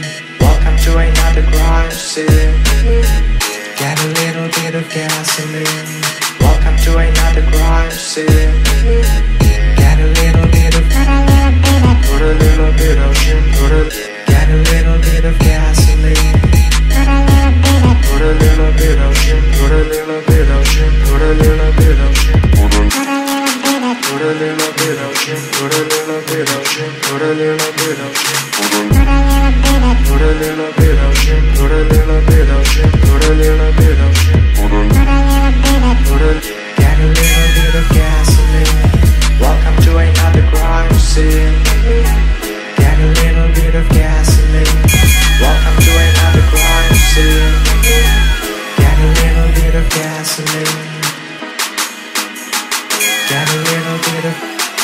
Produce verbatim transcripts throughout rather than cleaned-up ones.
Welcome to another crime scene. Get a little bit of gasoline. Welcome to another crime scene. Get a little bit of Put a little bit of shit. Put a Get a little bit of gasoline. Put a little bit of shit. Put a little bit of shit. Put a little bit of shit. Put a little bit of shit. Put a little bit of shit. Put a little bit of shit. Put a little bit of shit. Put a little bit of shit. Put a little bit of shit. Put a Get a little bit of gasoline. Welcome to another crime scene. Get a little bit of gasoline. Welcome to another crime scene. Get a little bit of gasoline. Get a little bit of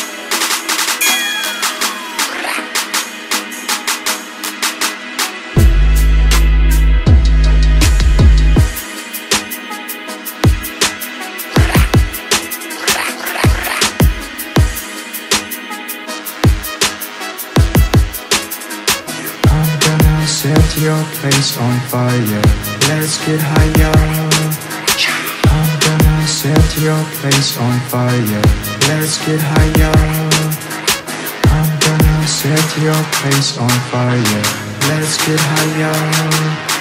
I'm gonna set your place on fire. Let's get higher. I'm gonna set your place on fire. Let's get higher. I'm gonna set your place on fire. Let's get higher.